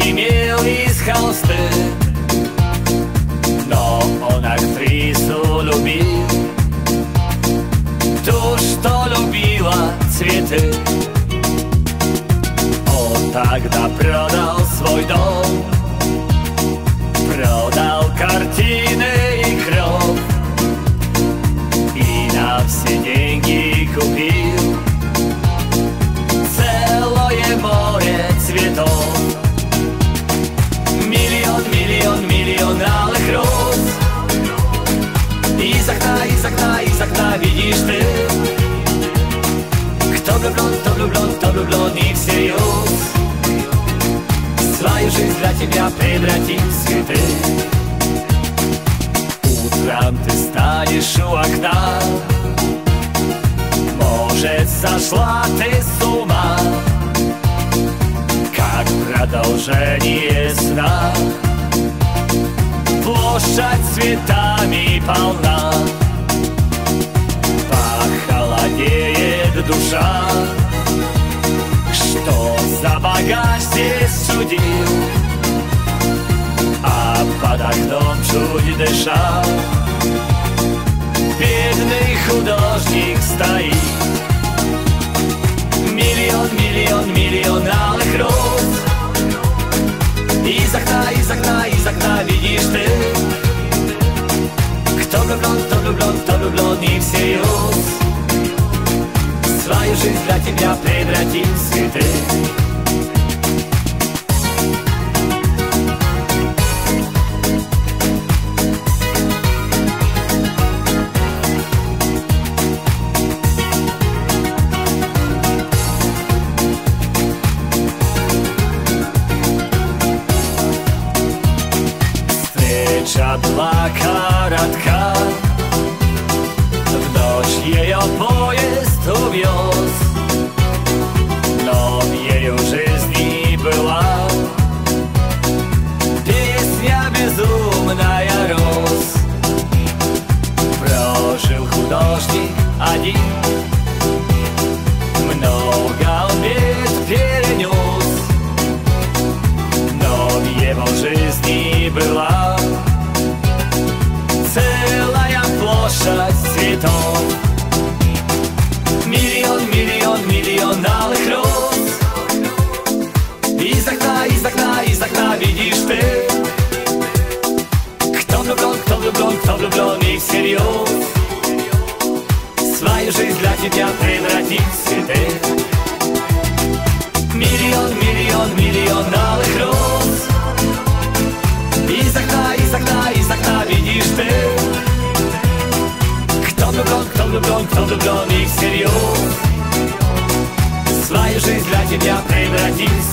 имел из холсты, но он актрису любил, ту, что любила цветы. Он тогда продал свой дом, продал картины и кровь, и на все деньги купил целое море цветов. Миллион, миллион, миллион алых роз. Из окна, из окна, из окна видишь ты, кто влюблен, кто влюблен, кто влюблен и всерьез свою жизнь для тебя превратит в цветы. Утром ты станешь у окна, может, сошла ты с ума, как продолжение сна. Площадь цветами полна, похолодеет душа. Что за богач здесь чудил, а под окном чуть дыша бедный художник стоит. Миллион, миллион, миллион алых роз. Из окна, из окна, из окна видишь ты, кто влюблен, кто влюблен, кто влюблен и всерьез свою жизнь для тебя превратит в цветы. Встреча была коротка, в ночь ее поезд увез, но в ее жизни была песня безумная роз. Прожил художник один, много он бед перенес, но в его жизни была целая площадь цветов. Миллион, миллион, миллион алых роз. Из окна, из окна, из окна видишь ты, кто влюблен, кто влюблен, кто влюблен и всерьез свою жизнь для тебя превратит в цветы. Миллион, миллион, миллион алых роз. Из окна, из окна, из окна видишь ты, кто влюблен, кто влюблен, кто влюблен и всерьез свою жизнь для тебя превратит